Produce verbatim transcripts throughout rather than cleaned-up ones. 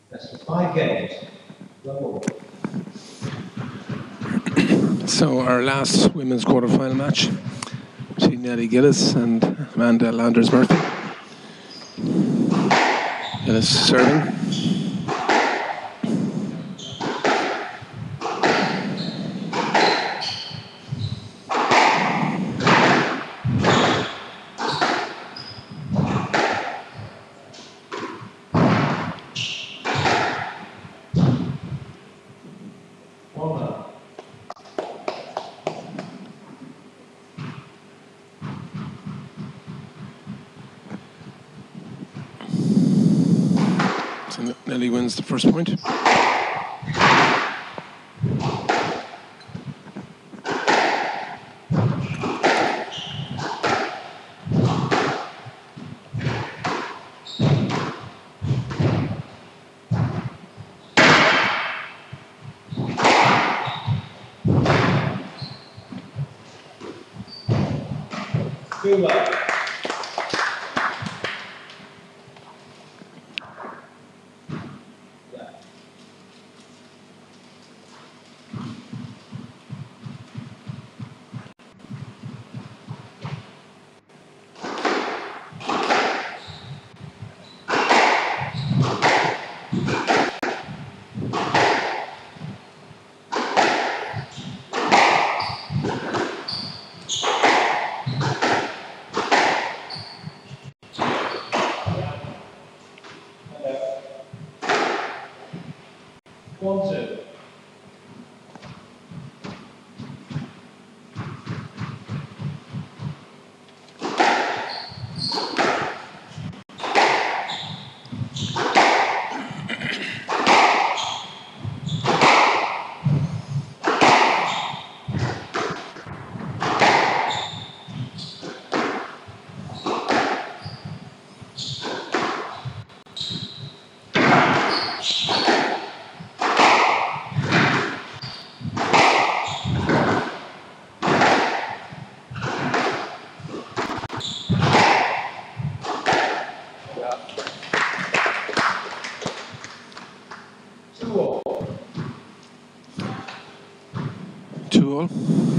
That's for five games. Level. So our last women's quarter-final match between Nellie Gillis and Amanda Landers Murphy. Gillis serving. So Nelly wins the first point. Good luck. One, two. Two all. Two all.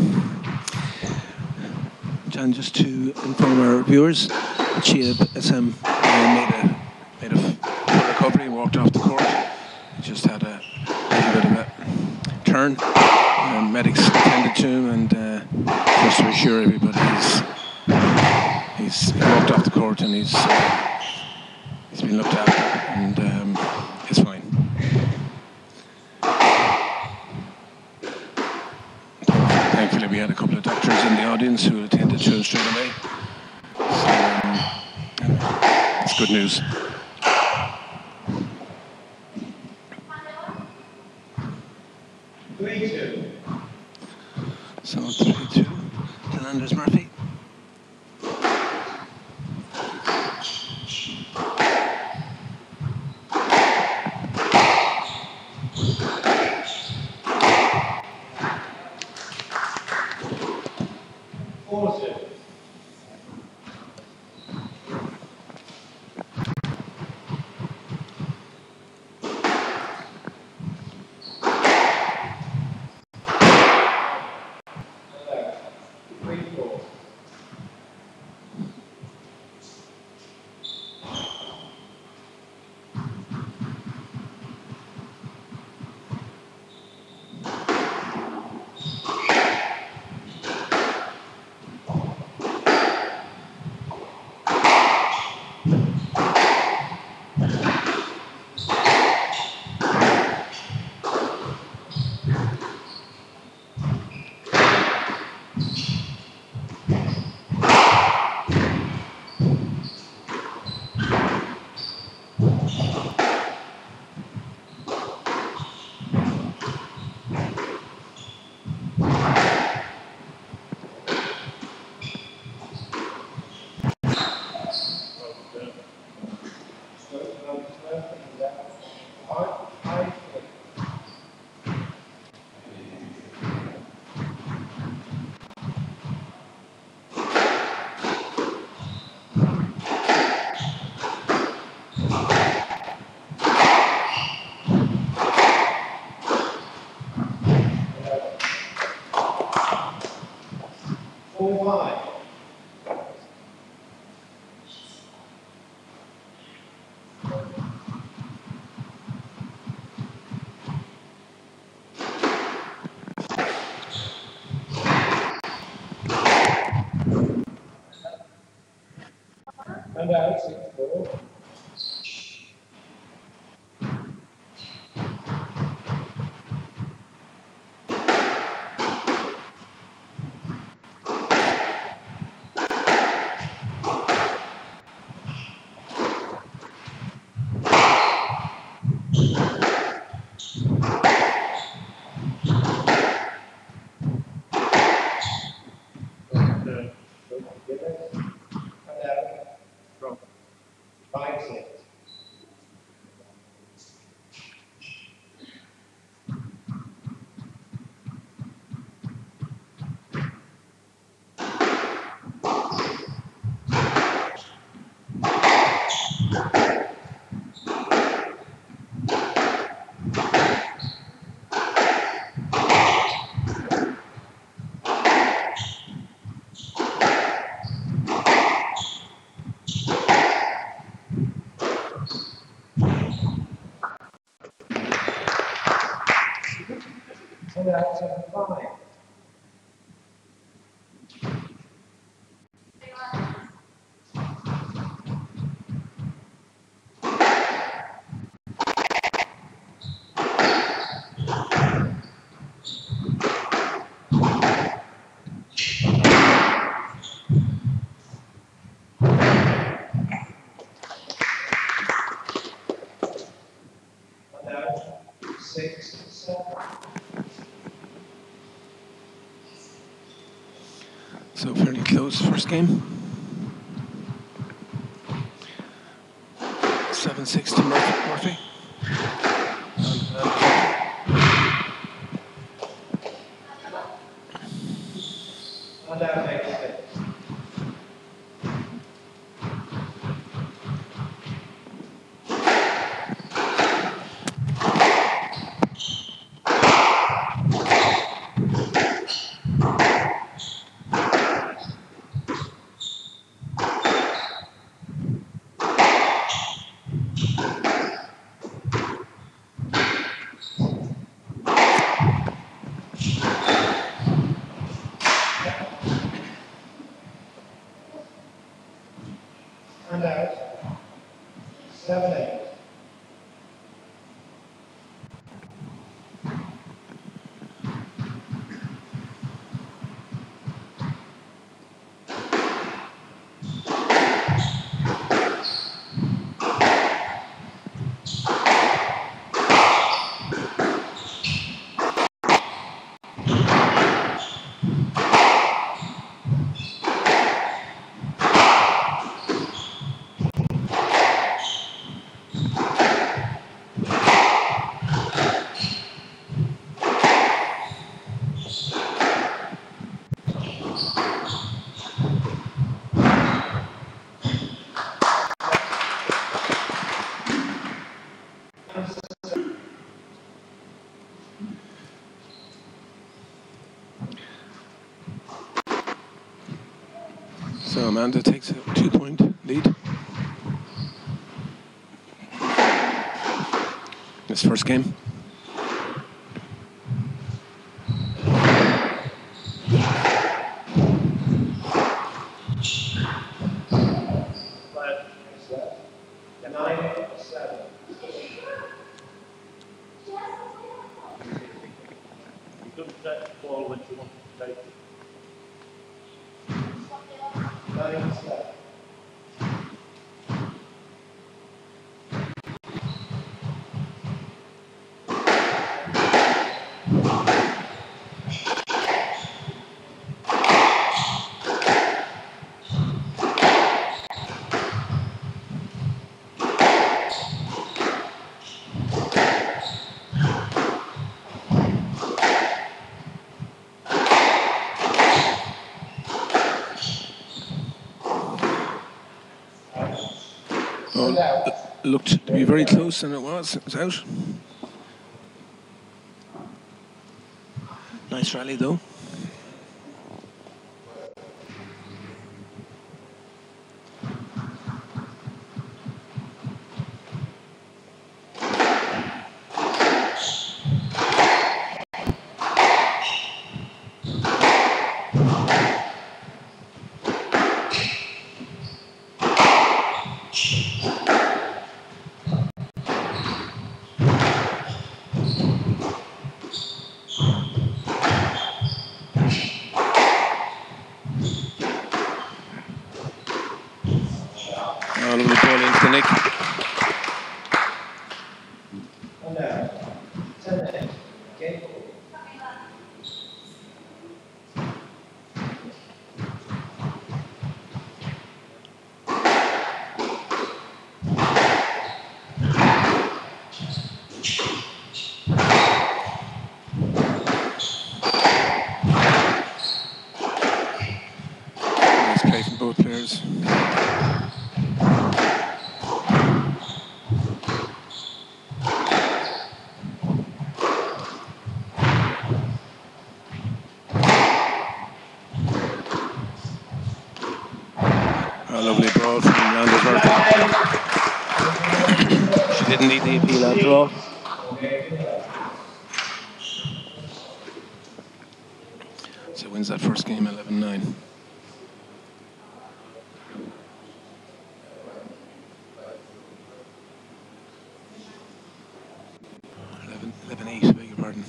And just to inform our viewers, Chia S M made a made a full recovery, walked off the court. He just had a little bit of a turn. And medics attended to him, and uh, just to assure everybody, he's he's he walked off the court and he's uh, he's been looked after, and um, it's fine. Thankfully, we had a couple of doctors in the audience who attended to him straight away. So, um, it's good news. Three, two. So three two to Landers Murphy. Four, two. Three, four. Ball five. And out, six ball. And out from five, six. And out, seven, five. And out, six, seven. So fairly close first game. seven six to Murphy. Murphy. And, uh, And out, eight, six. And out, seven, eight. so Amanda takes a two-point lead. This first game. Nine, seven. You couldn't take the ball when you wanted to take it. Nine, seven. Ball uh, looked to be very close, and it was. It was out. Nice rally, though. A lovely ball from Landers Murphy. She didn't need the appeal after all. So wins that first game eleven nine. eleven eight, I beg your pardon.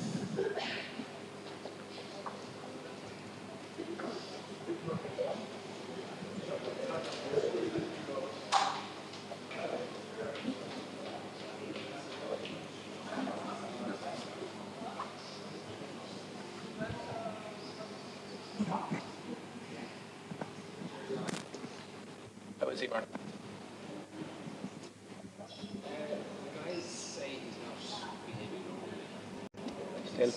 That was it, Martin. Still.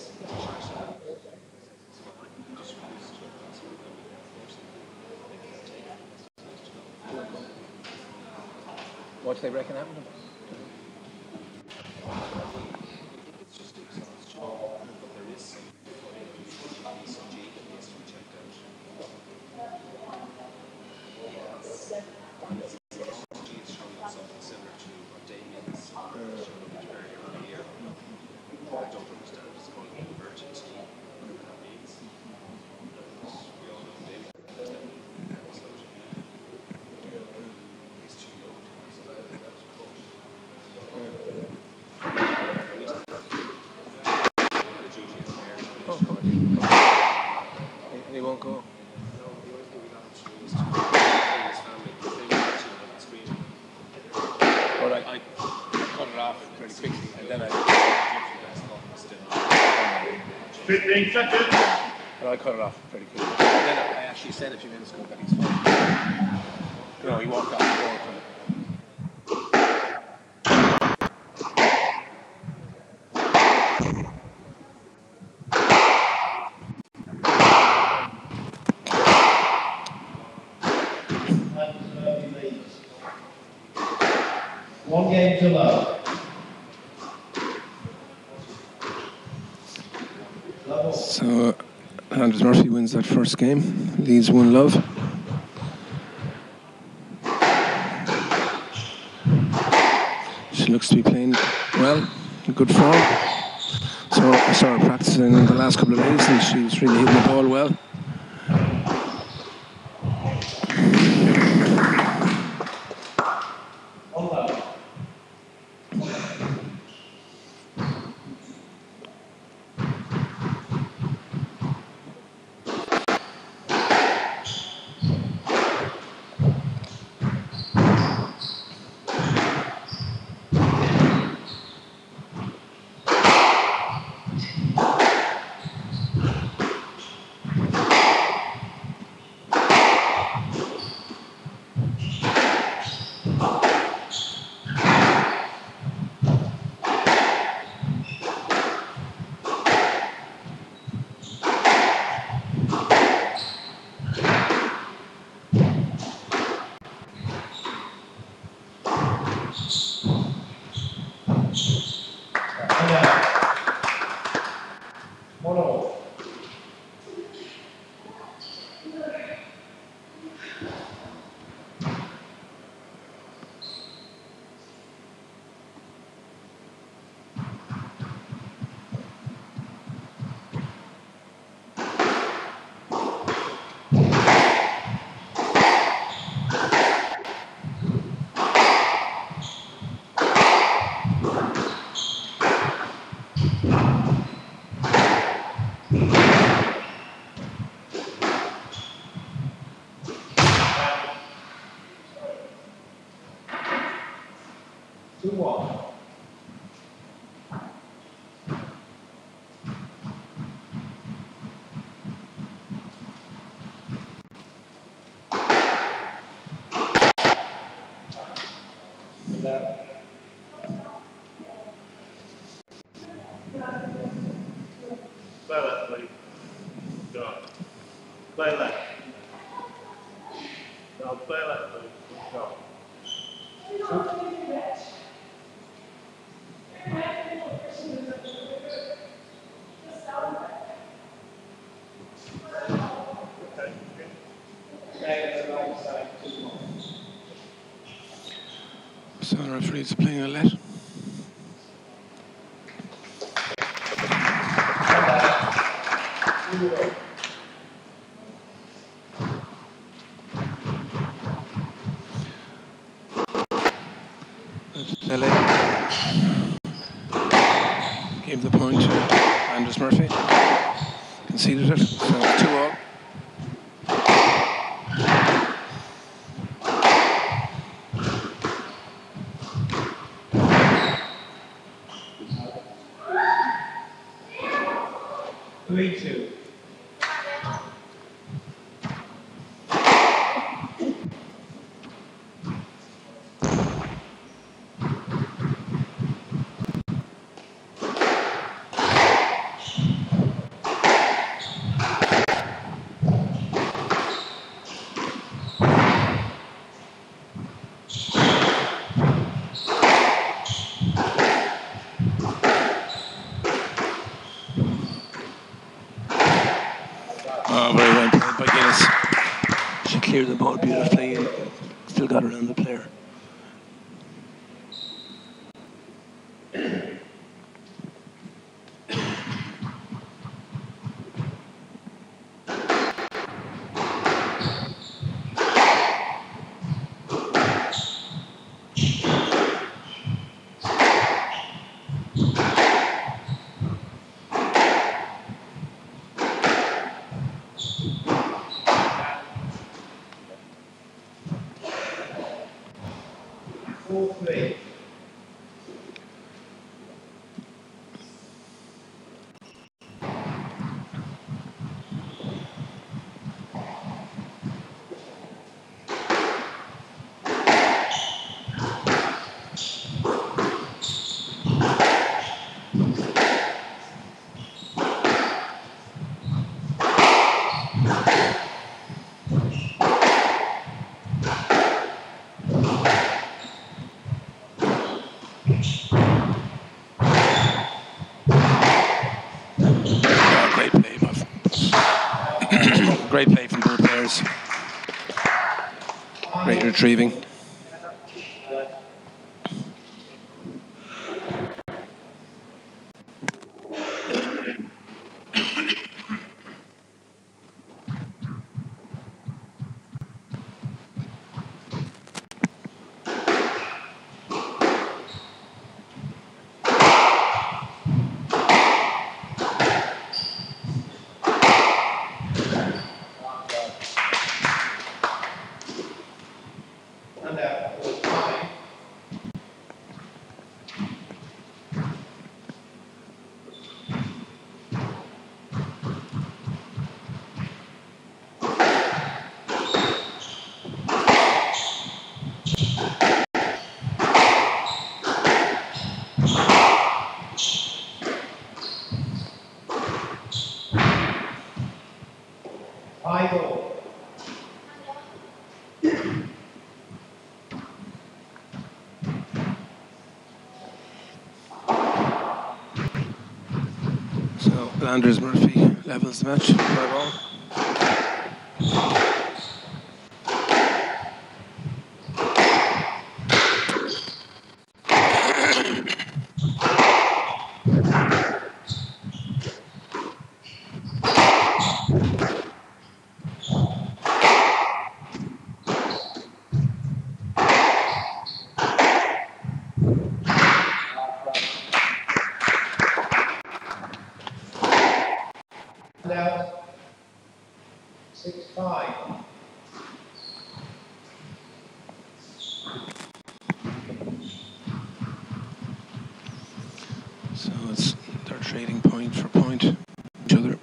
What do they reckon happened to him? And he won't go. But I, I cut it off pretty quickly, and then I. fifteen seconds. But I cut it off pretty quickly. And then I actually said a few minutes ago that he's fine. You know, he walked off the board from it. One game to love. So, Landers Murphy wins that first game. Leads one love. She looks to be playing well, in good form. So I saw her practicing in the last couple of days, and she's really hitting the ball well. Two one. Play left, please. Go. Play left. No, play left, please. Go. Okay. Stay at the right side. Two one. referees are playing a let. L A gave the point to Anders Murphy. Conceded it, so it's two all. Three two. Oh, very well played by Guinness. She cleared the ball beautifully and still got around the player. Four three. Oh, great play, both. Great play from both players. Great retrieving. And out. Four five. Five all. So Anders Murphy levels the match. Five all. And out. Six five. So it's they're trading point for point each other.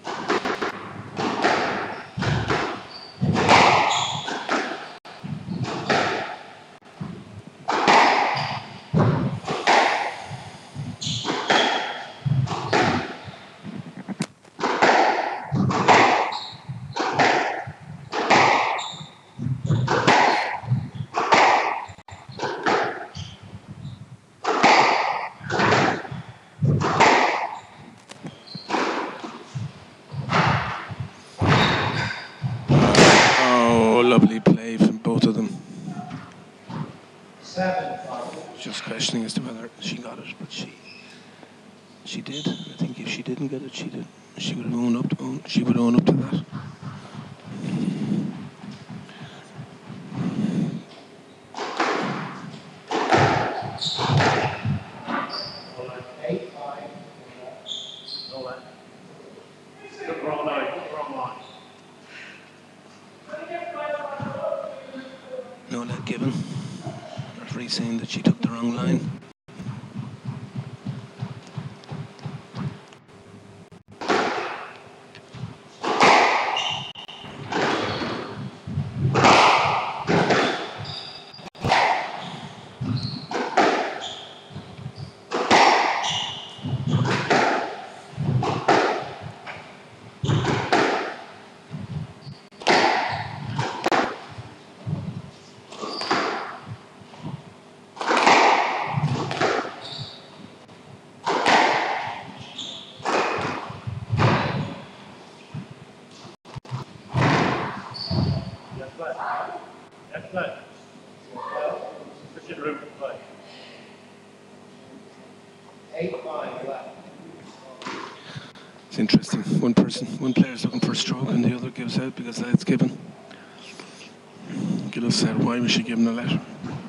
whether she got it, but she she did. I think if she didn't get it, she did. She would have owned up. To, own, she would own up to that. Eight, five. No left. Took the wrong line, took the wrong line. No net given. Referee saying that she took the wrong line. Left left. Left left. Sufficient room to play. Eight, five, left. It's interesting. One person, one player is looking for a stroke, and the other gives out because that's given. Gillis said, "Why was she given a letter?"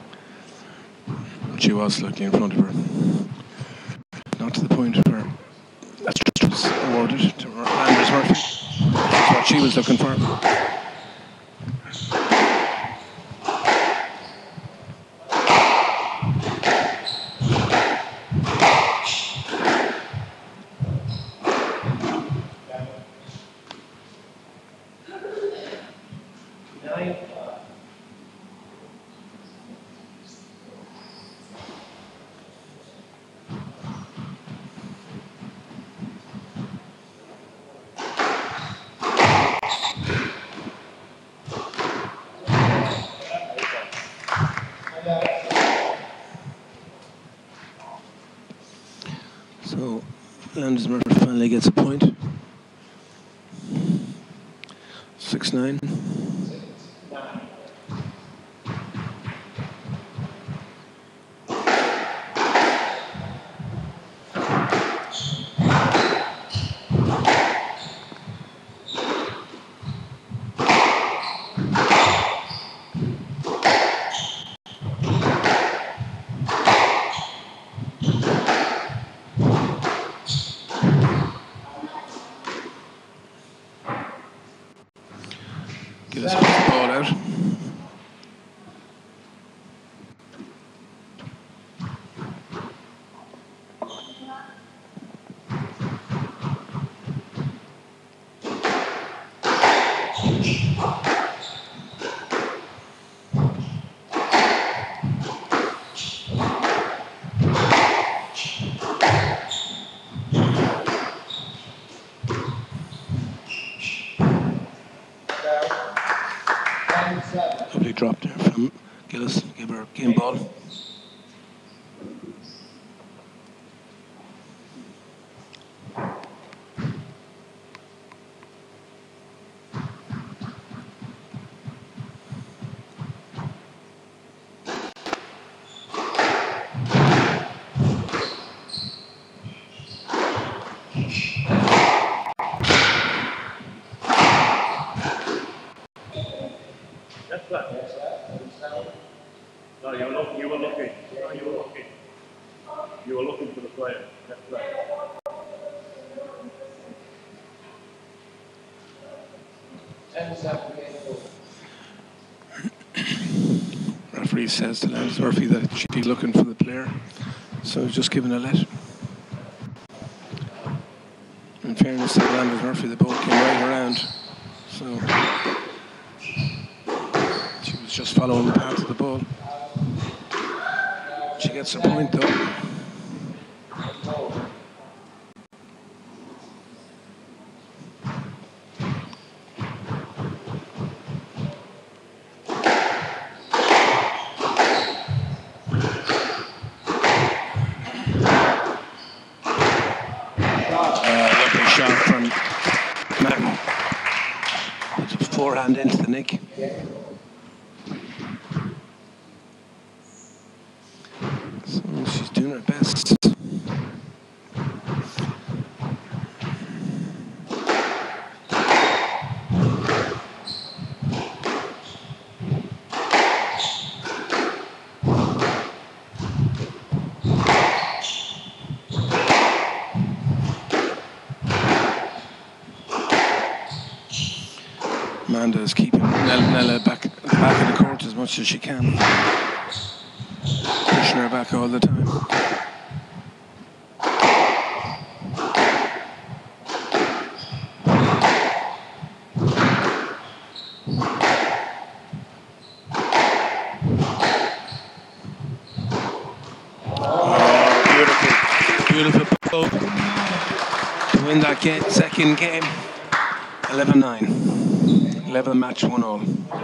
She was slightly in front of her, not to the point where that was awarded to Landers Murphy. That's what she was looking for. Nine, five. So Landers Murphy finally gets a point. Six nine. Nine. Gillis puts the ball out. Ten, seven. Lovely drop there from Gillis. Give her a game ball. Left left. No, you were looking, you were looking. No, you were looking. You were looking for the player. Left left. Ten, seven, game ball. Referee says to Landers Murphy that she'd be looking for the player, so he's just given a let. In fairness to Landers Murphy, the ball came right around, so she was just following the path of the ball. She gets her point though. Shot from Mac. Puts a forehand into the nick. So she's doing her Amanda is keeping Nella, Nella back at the back of the court as much as she can, pushing her back all the time. Beautiful poke to win that game, second game. eleven nine. eleven match, one all.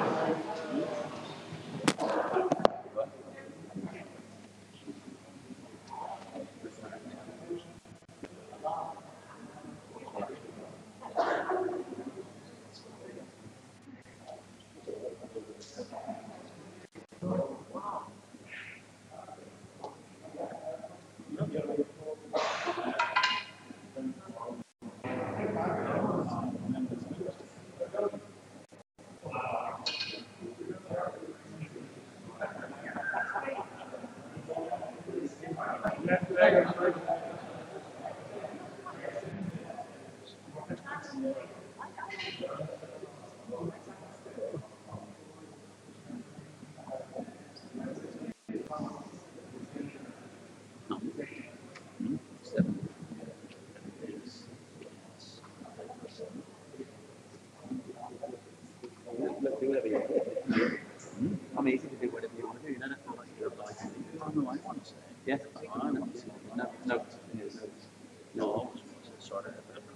I'm easy to do whatever you want to do. You don't have to like your life. I know I want to say. Yeah, I know. No, no, no. Sort of.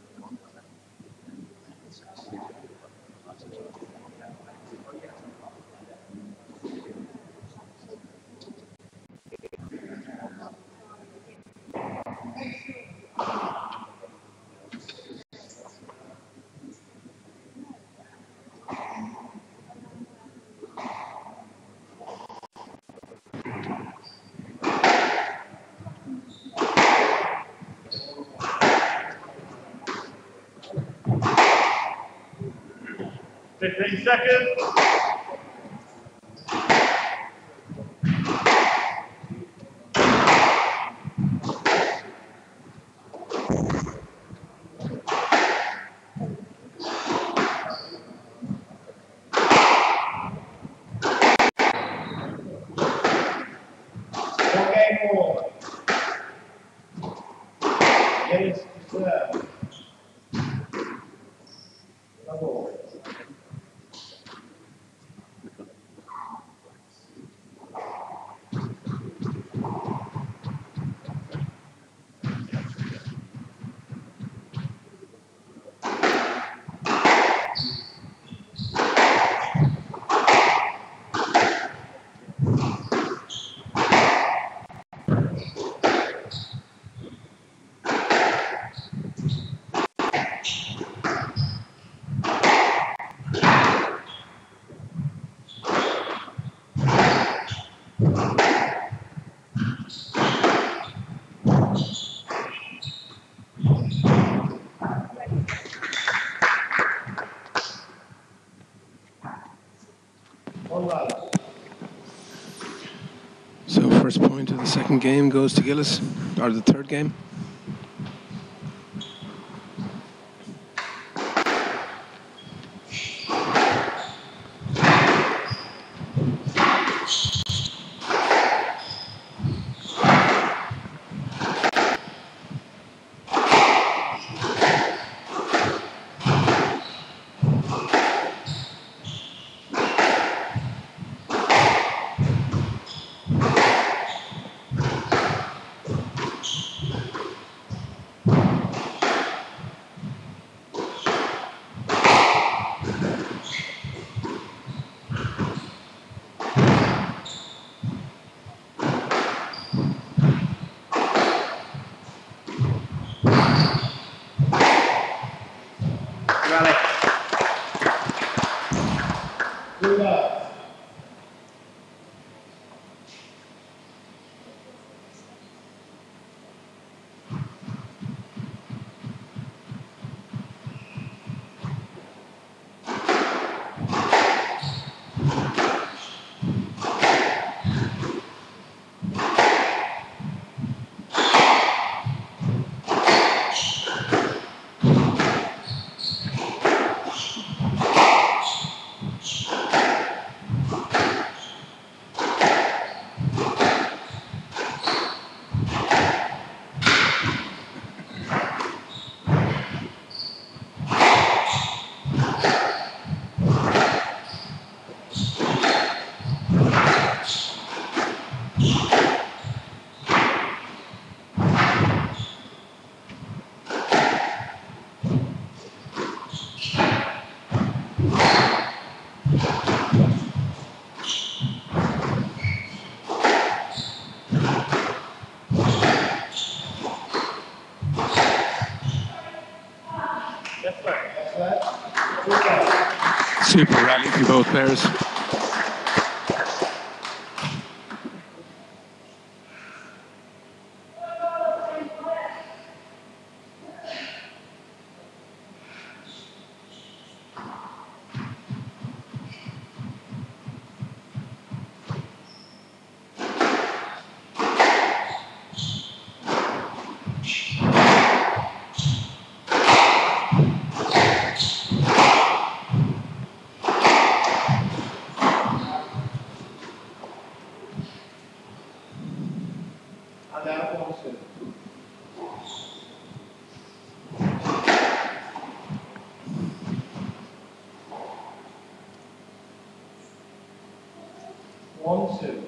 fifteen seconds. Okay, more. Yes, sir. Double. One love. So first point of the second game goes to Gillis, or the third game. Rally. Two love. Super rally from both players. And out one, two. One, two.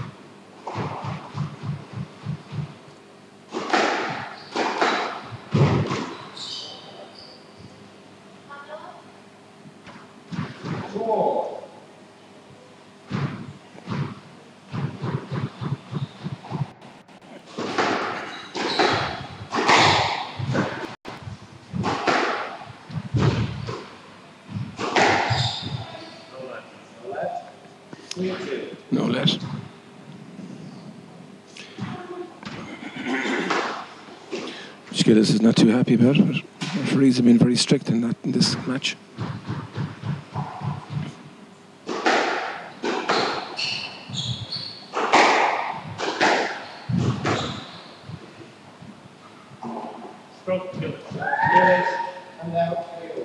Four. Three, two. No let. Skillis is not too happy about it, but referees have been very strict in that in this match. Stroke to Gillis. Gillis, and out three.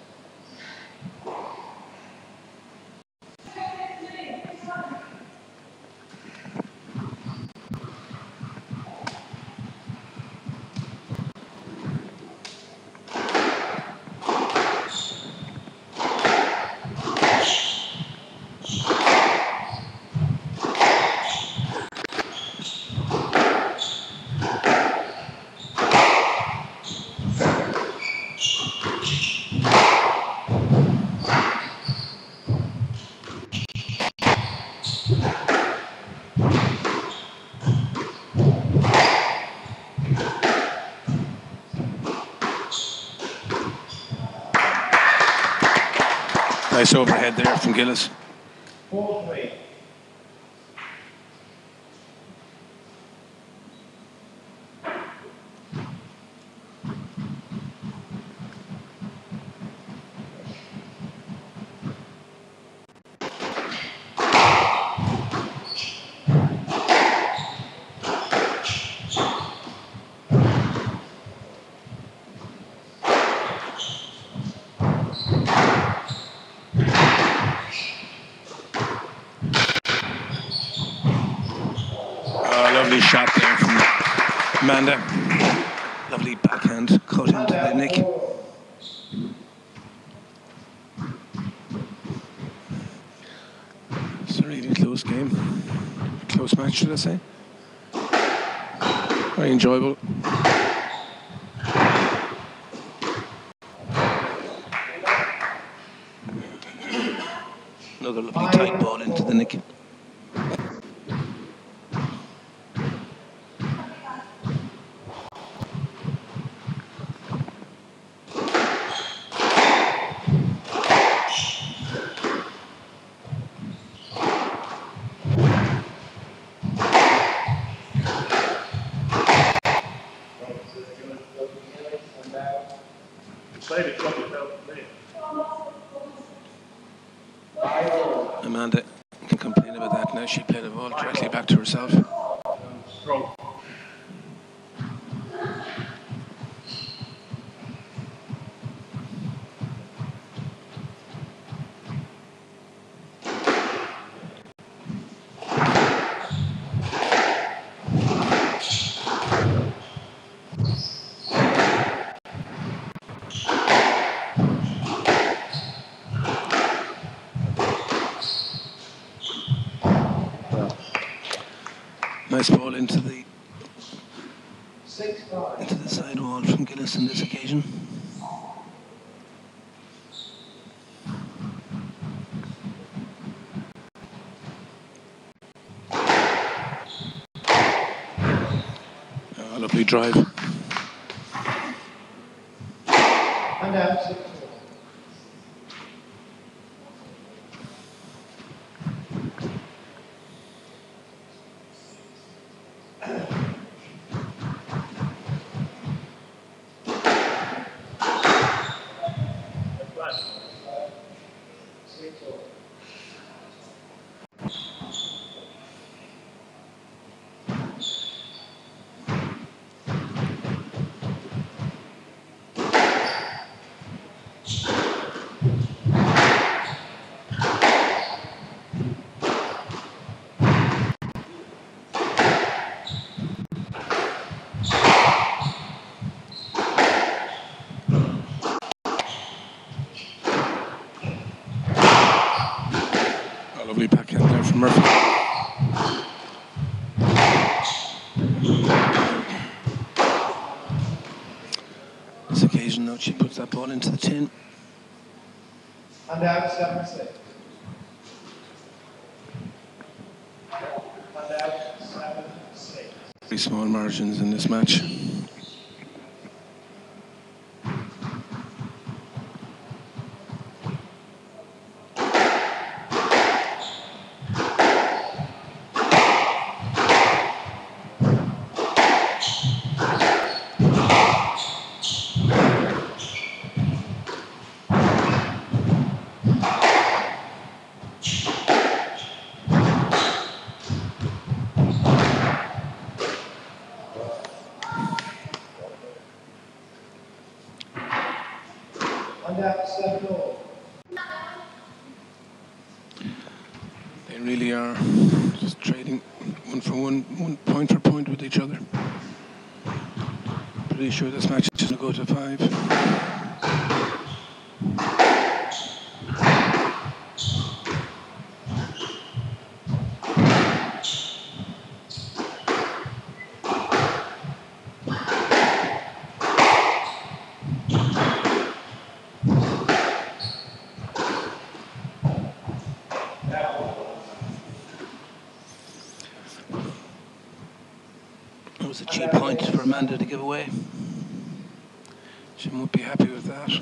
Nice overhead there from Gillis. Four, three. Lovely shot there from Amanda. Lovely backhand cut into the nick. It's a really close game. Close match, should I say. Very enjoyable. Another lovely tight ball into the nick. Played it, got yourself to me. Amanda can complain about that now. She played the ball directly back to herself. Stroke. Nice ball into the Six, five. into the side wall from Gillis on this occasion. Oh, lovely drive. And out six, four. decision now. She puts that ball into the tin. And out seven six. And out seven six. Very small margins in this match. And out seven all. They really are just trading one for one, one point for point with each other. Pretty sure this match is going to go to five. It was a cheap point for Amanda to give away. She won't be happy with that.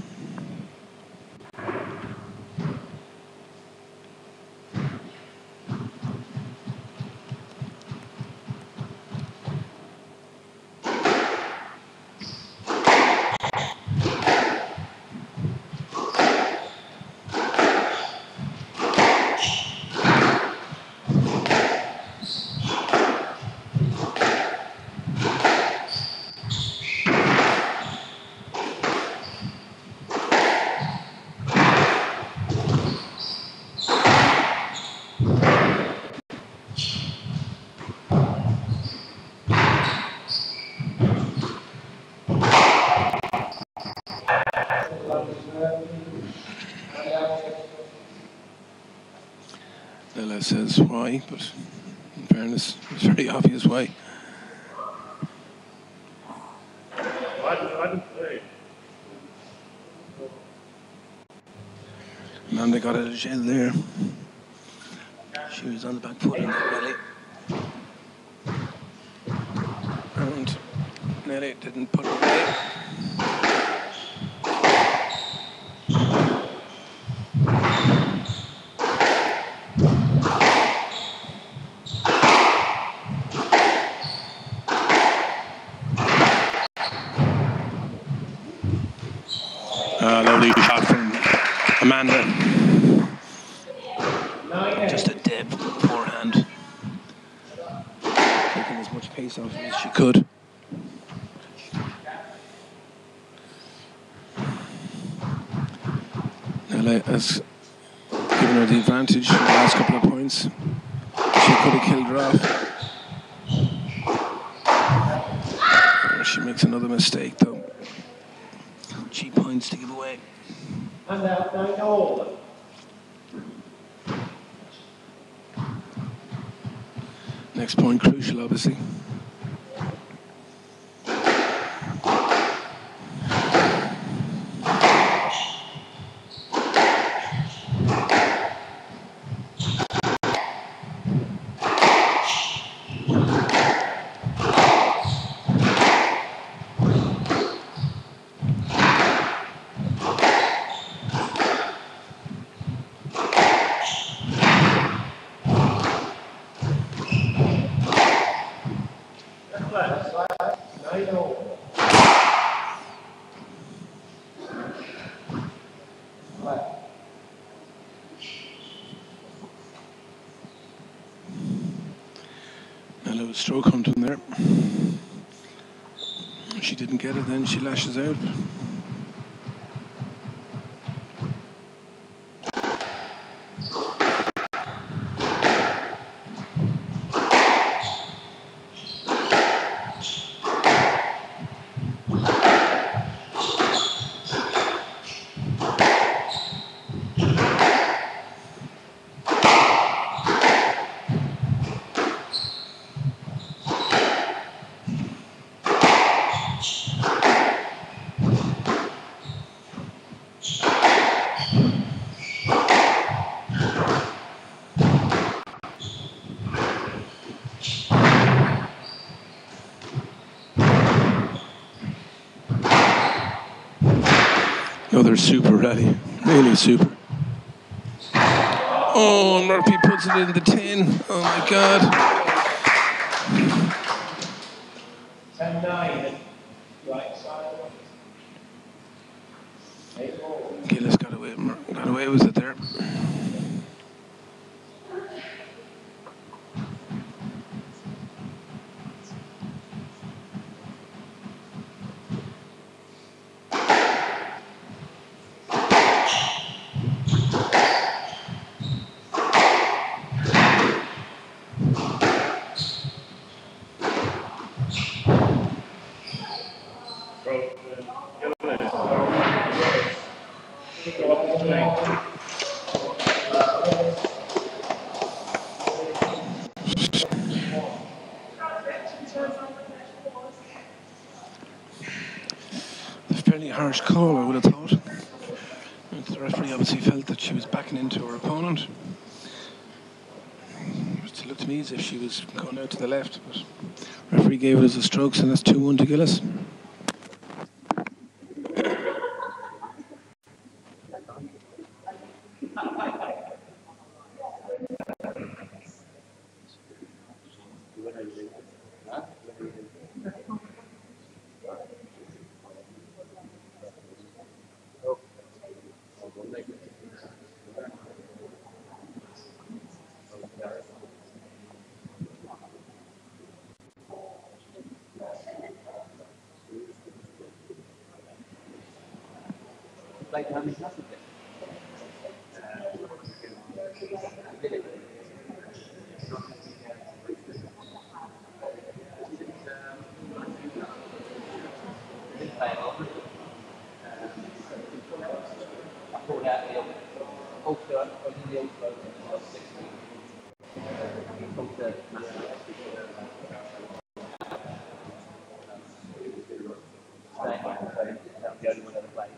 Lila says why, but in fairness, it's very obvious why. I didn't, I didn't say. Amanda got out of jail there. She was on the back foot in that rally. And Nelly didn't put it away. Uh, lovely shot from Amanda. Just a dead forehand. Taking as much pace off as she could. Nella has given her the advantage in the last couple of points. She could have killed her off. She makes another mistake though. Cheap points to give away. And out nine all. Next point crucial, obviously. Nine all. Nella was stroke hunting there. She didn't get it, then she lashes out. No, they're super ready. Really super. Oh, Murphy puts it in the tin. Oh my God. ten nine. Right side. Gillis got away, got away with it there. A fairly harsh call, I would have thought. The referee obviously felt that she was backing into her opponent. It looked to me as if she was going out to the left, but the referee gave it as a stroke, and that's two one to Gillis. Like, how many classes is it? I pulled out the old, old shirt, I was in the old clothes when I was sixteen. Come to mathematics. Staying home, so I'm the only one ever played.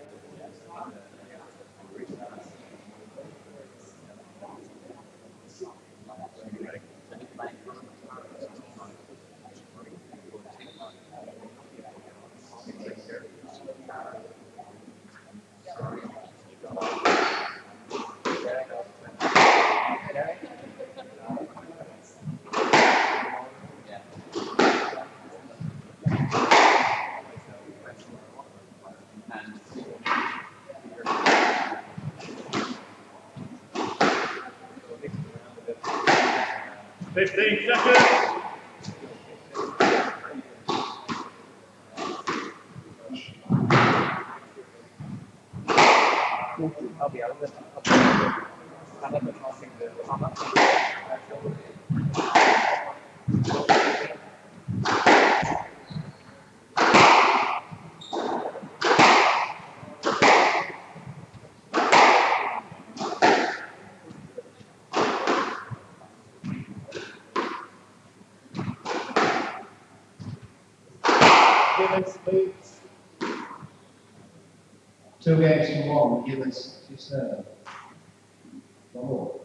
Fifteen seconds. I'll be out of it. I'm not passing the hammer. Gillis leads. Two games to one. Gillis to serve. One more.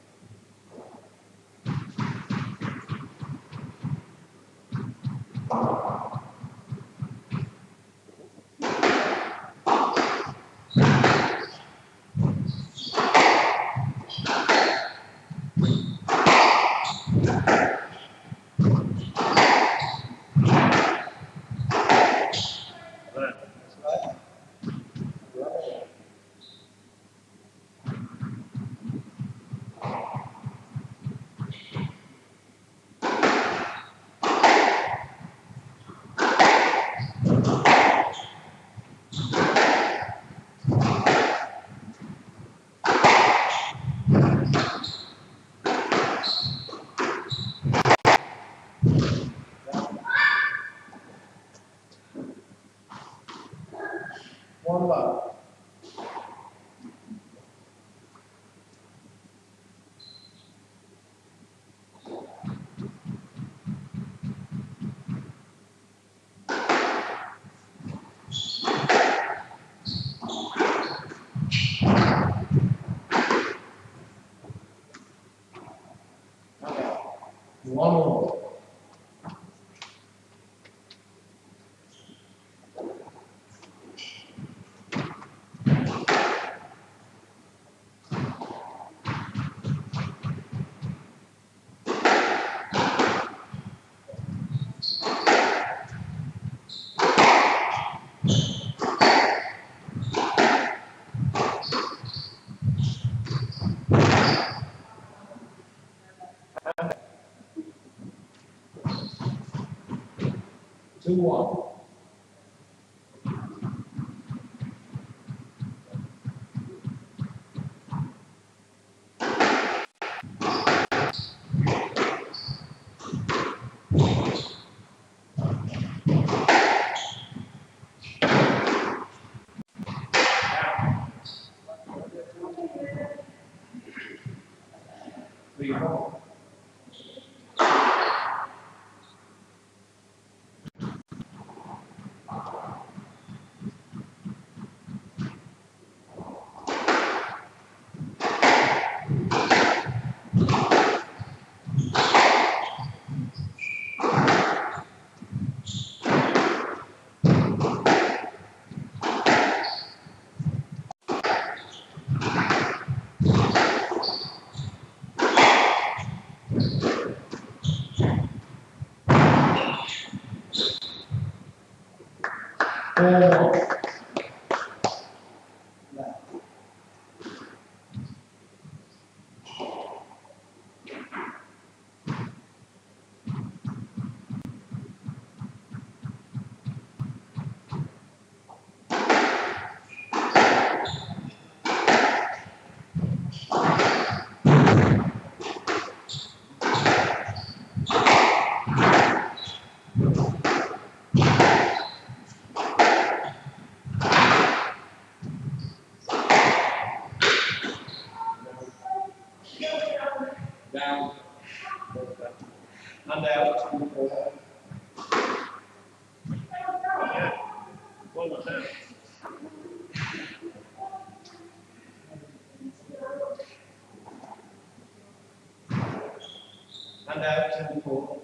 One love. One more. Two one. Three four. Four one. Down. And out. Two four. One was down. And out. Two four.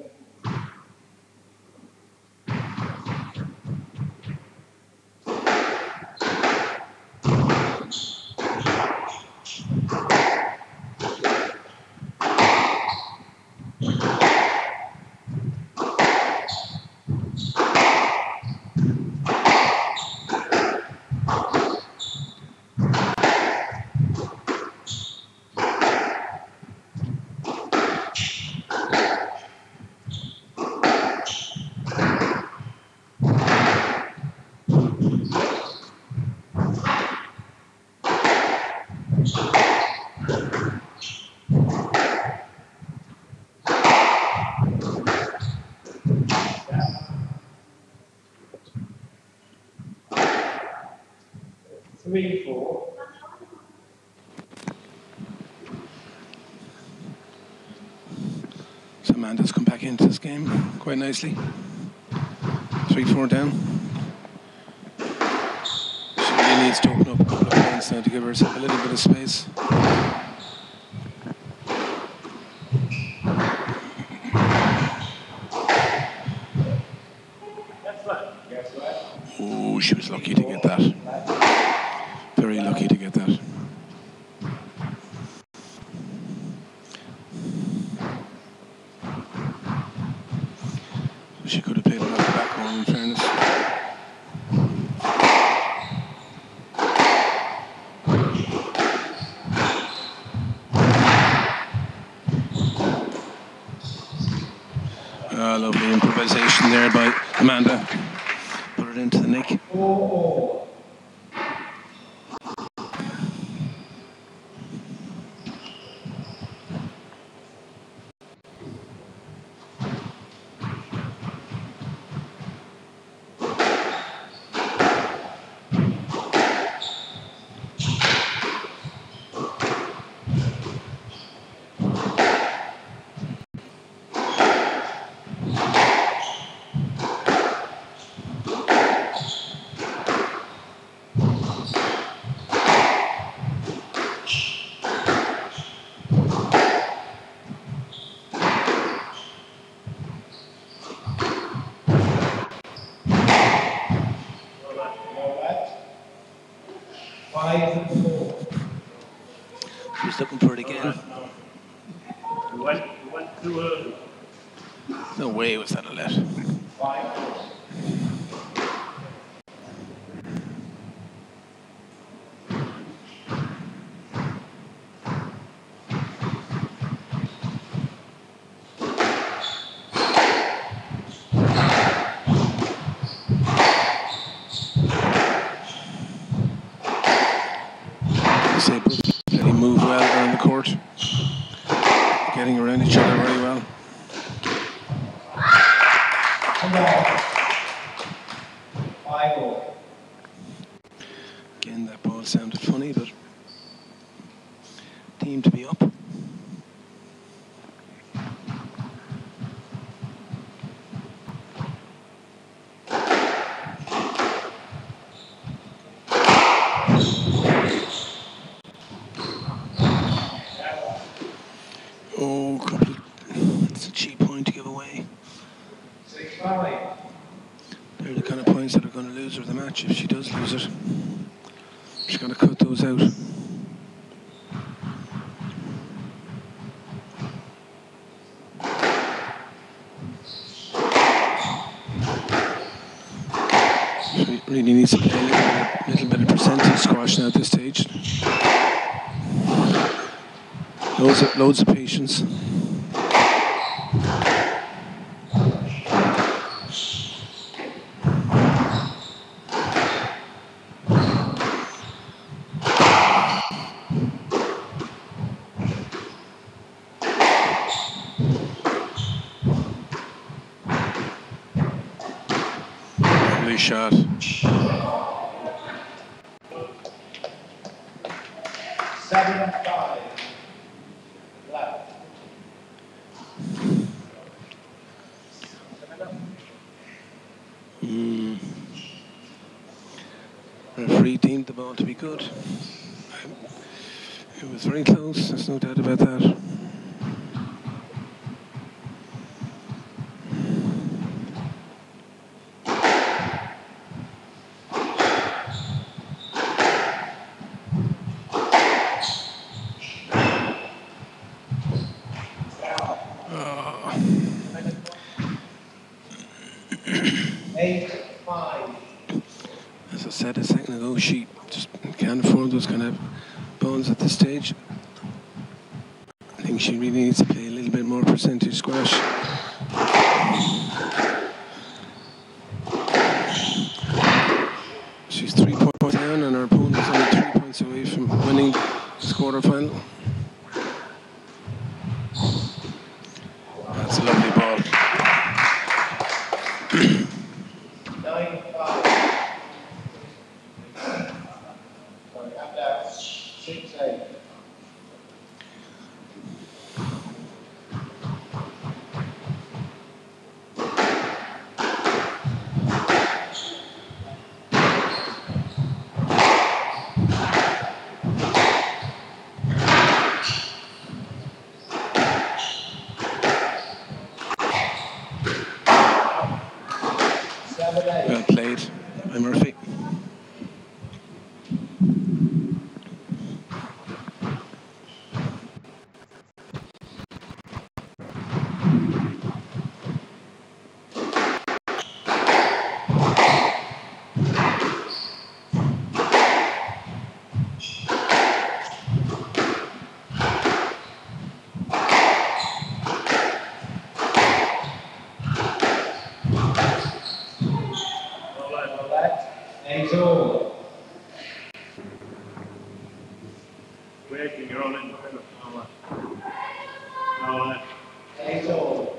Three four. So Amanda's come back into this game quite nicely. three four down. She really needs to open up a couple of points now to give herself a little bit of space. Oh, she was lucky to get that. Very lucky to get that. She could have played it off the back one, in fairness. Ah, lovely improvisation there by Amanda. Put it into the nick. Four. Five four. She's looking for it again. We went, we went too early. No way was that a let. Five four. five oh. Again, that ball sounded funny, but deemed to be up. Oh, couple of, it's a cheap point to give away. Six five. They're the kind of points that are going to lose her the match if she does lose it. She's got to cut those out. She really needs to play a little bit, little bit of percentage squash now at this stage. Loads of, loads of patience. Lovely shot. Seven five. Left. Mm. Referee deemed the ball to be good. It was very close, there's no doubt about that. Eight five. As I said a second ago, she just can't afford those kind of balls at this stage. I think she really needs to play a little bit more percentage squash. She's three points down and her opponent is only three points away from winning this quarterfinal. That's a lovely ball. Nine five. Sorry, up there. Six eight. Seven eight. Well played by Murphy. Left. Eight all. Waiting, you're on in. Now left. Now left. Eight all.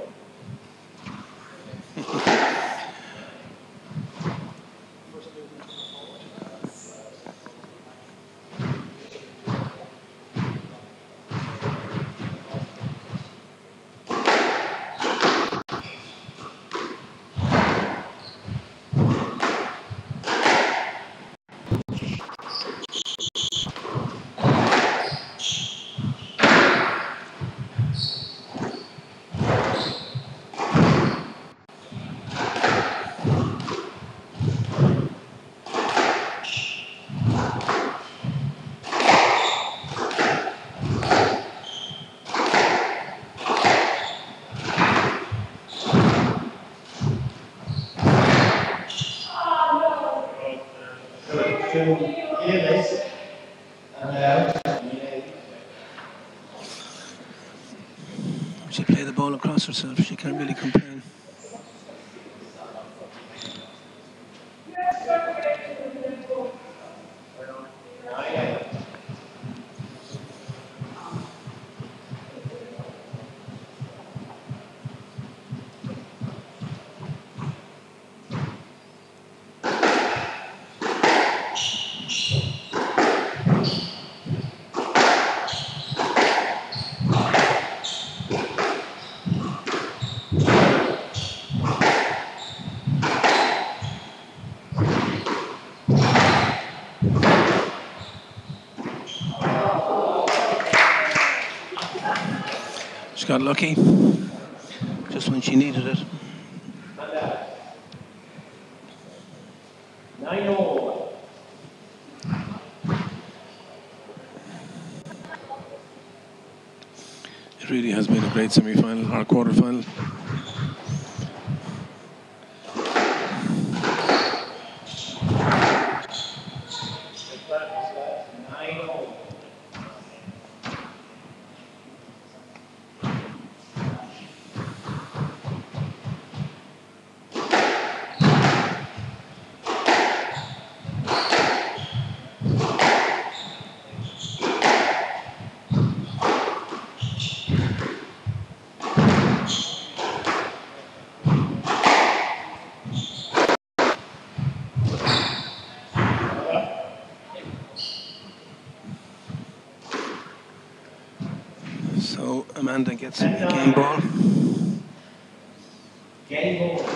Two Gillies. And out. She played the ball across herself, she can't really complain. Nine eight. She got lucky just when she needed it. Nine all. It really has been a great semi-final or quarter-final. Nine all. So Amanda gets a game ball. Game ball.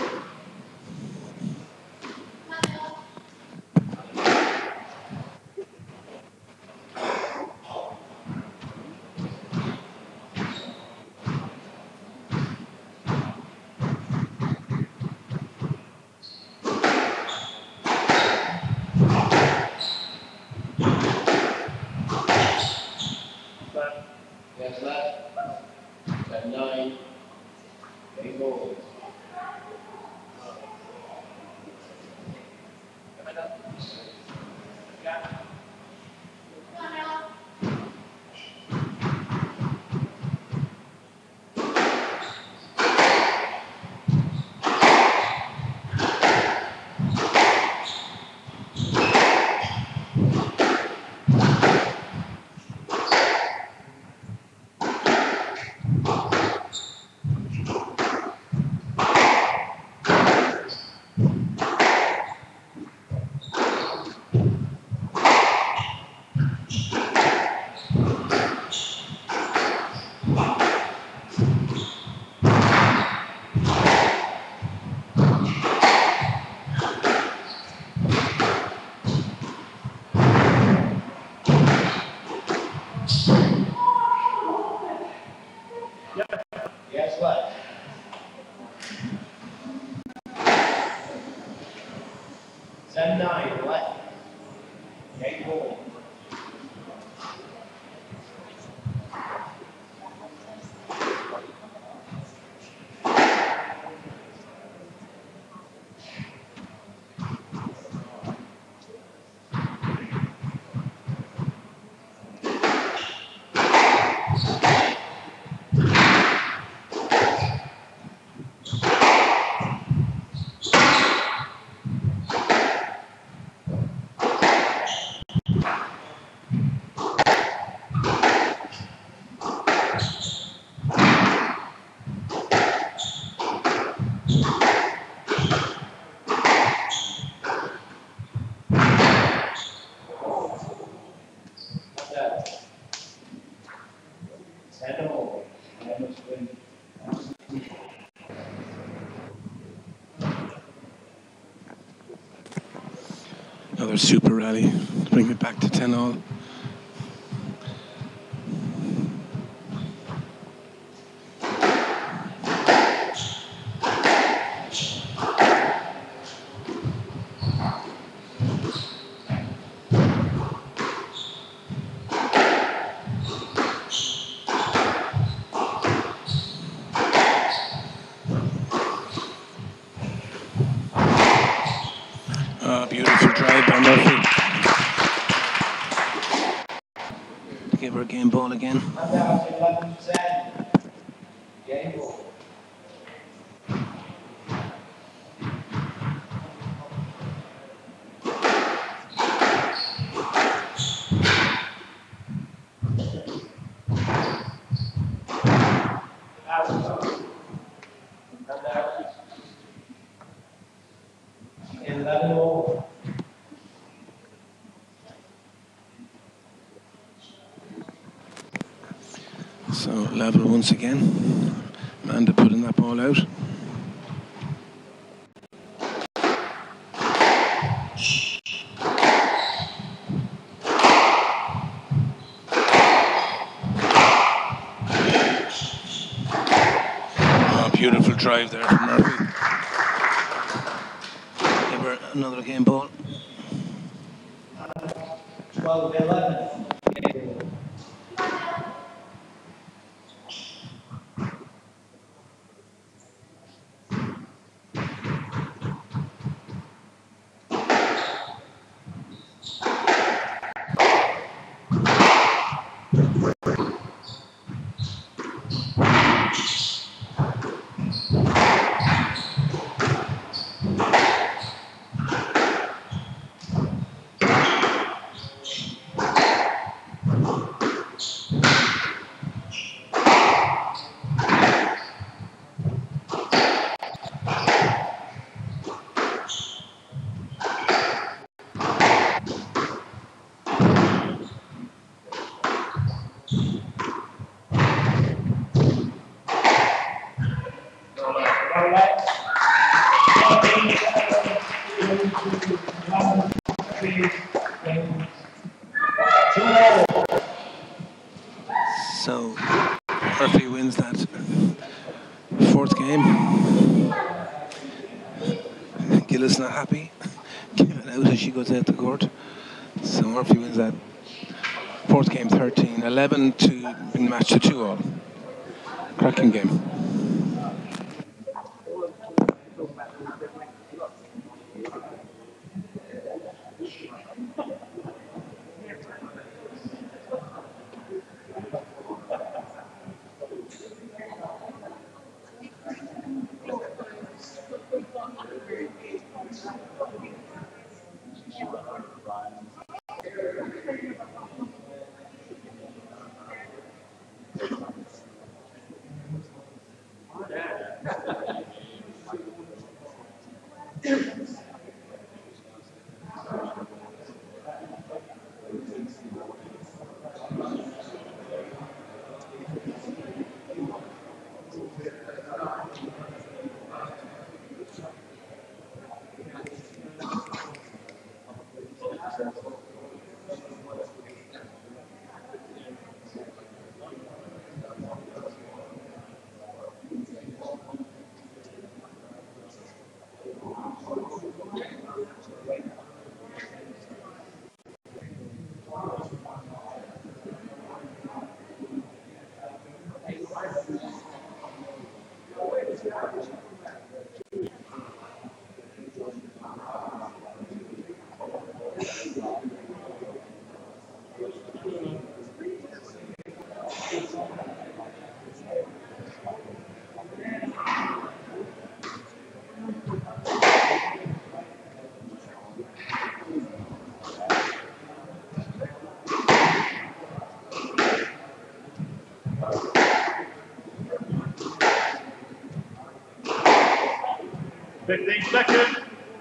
Yes, left. Ten nine. Game ball. Yes, left. Ten nine left. Game ball. Ten all. I must win. Another super rally to bring it back to ten all. Uh, beautiful drive by Murphy. To give her a game ball again. And out eleven ten. Game ball. Out. And out. Eleven all. So level once again. Amanda putting that ball out. drive there from Murphy. Give her another game ball. twelve eleven. So Murphy wins that fourth game. Gillis not happy, giving out as she goes out the court. So Murphy wins that fourth game, thirteen eleven to bring the match to two all. Cracking game. fifteen seconds.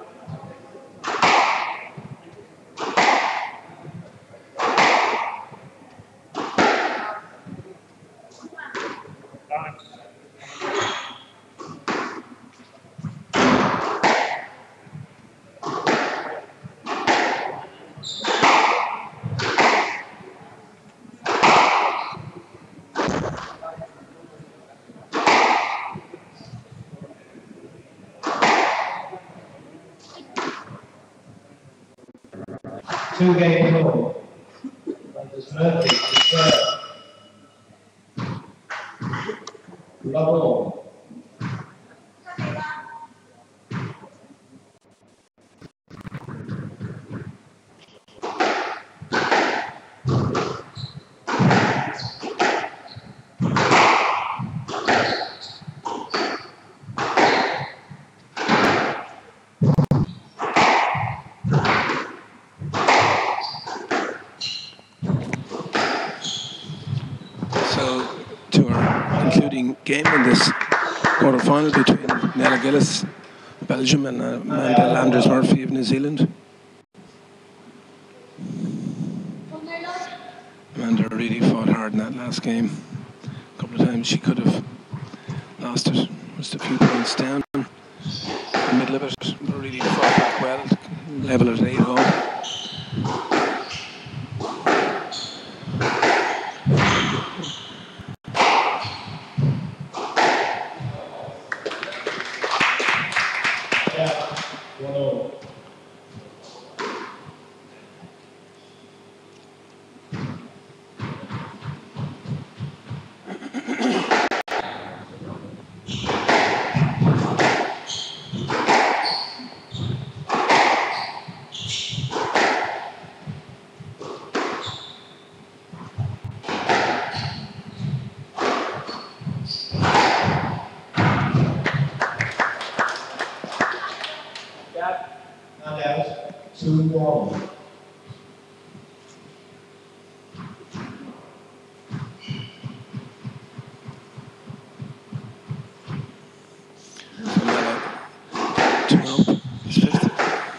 Two game rule. Landers Murphy to serve. Lovell. Game in this quarter-final between Nella Gillis, Belgium, and uh, Amanda Landers Murphy of New Zealand. Amanda really fought hard in that last game. A couple of times she could have lost it, just a few points down in the middle of it, but really fought back well, level at eight all. two one. Two up. It's fifth.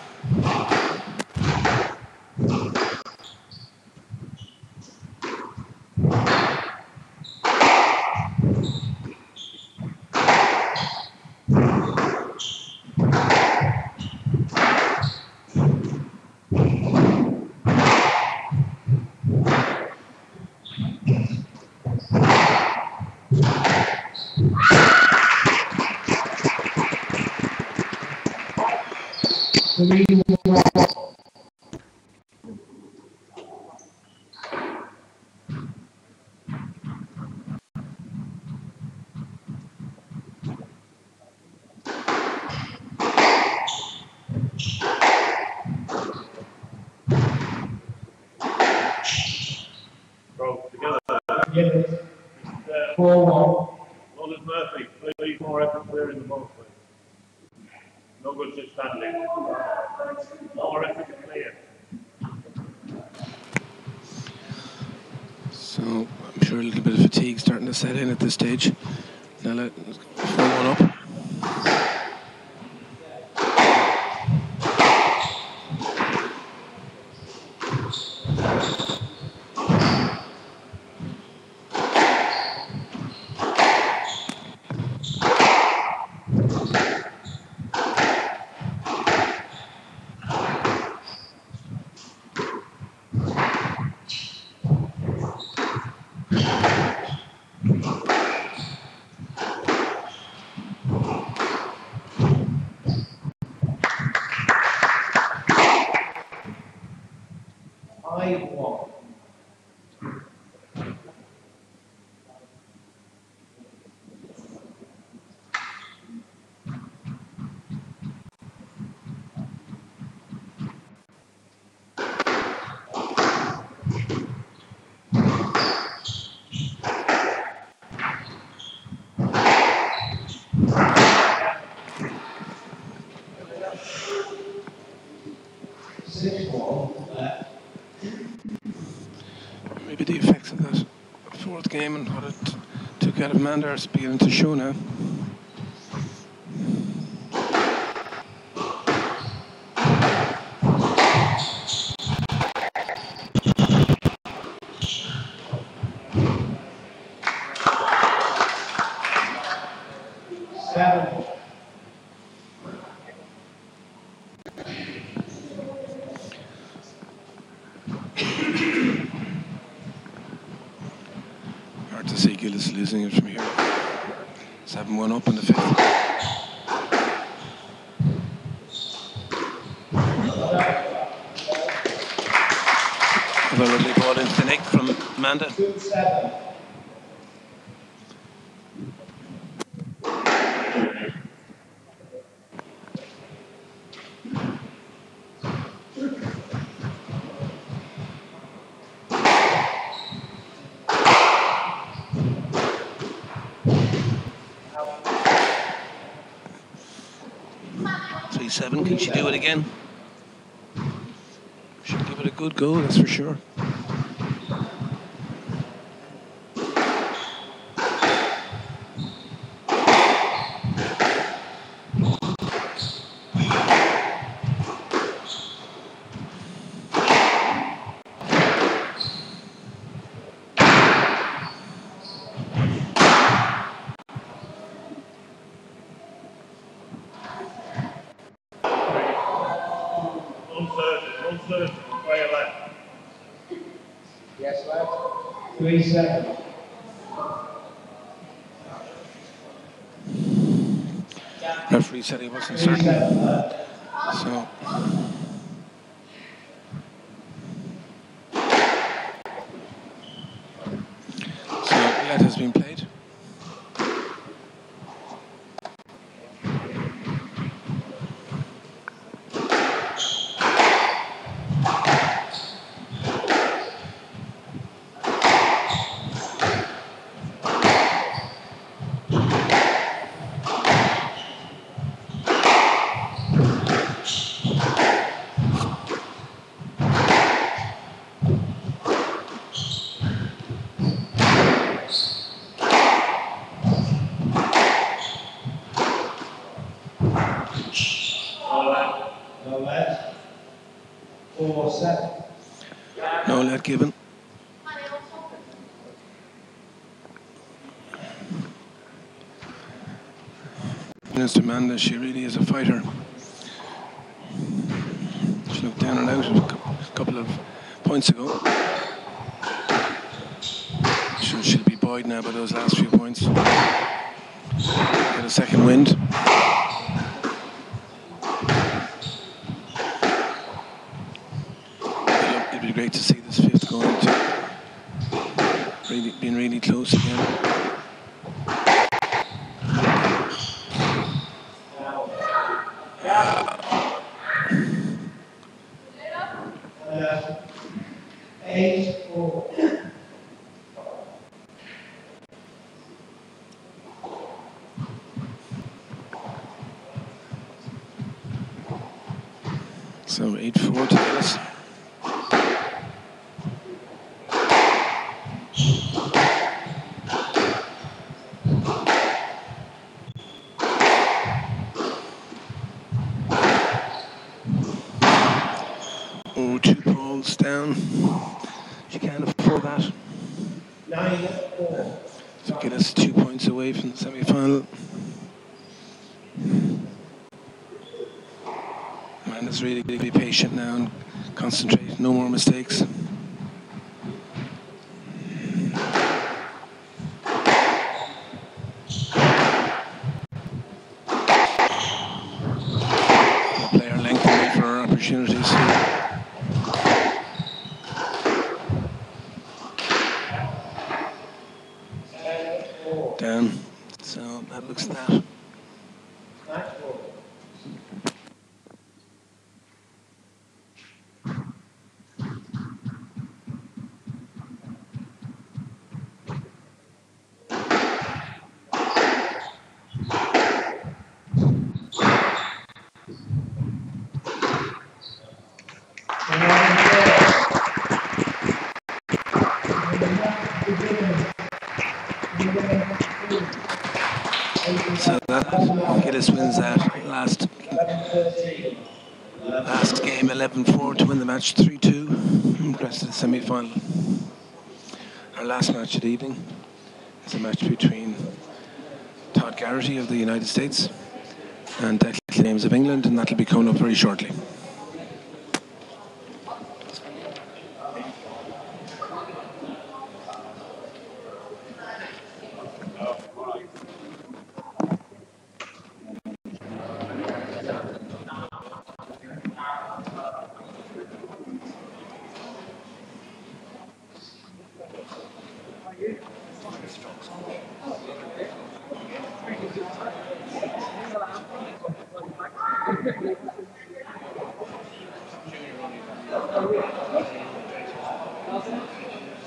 Three one. Bro, together. Yes. Uh, Four one. Roland Murphy, please more effort clearing the ball, please. No good just standing. More effort to clear. So I'm sure a little bit of fatigue starting to set in at this stage. Now let four one up. Five one. Six one. Left. Maybe the effects of that fourth game and what it took out of Mander is beginning to show now. Seven. Hard to see Gillis losing it from here. seven one up in the fifth. A lovely ball into the nick from Manda. Two seven. three seven, can she do it again? She'll give it a good go, that's for sure. One third, one third, player left. Yes, left. Three seven. Referee said he wasn't Three certain. seven. Left. So So let has been played. four, seven. No let given. Mister Amanda, she really is a fighter. She looked down and out a cou- couple of points ago. She'll, she'll be buoyed now by those last few points. Get a second wind. It'd be great to see this fifth going to really being really close again. Uh, eight, four. So eight four to Ellis. Oh, two balls down. She can't afford that. Nine, four. So Gillis two points away from the semi-final. Amanda's really going to be patient now and concentrate. No more mistakes. Player length away for her opportunities. Down. So that looks that. Nine, four. So that Gillis wins that last last game eleven four to win the match three two. Rest of the semi-final. Our last match of the evening is a match between Todd Garrity of the United States and Declan James of England, and that'll be coming up very shortly.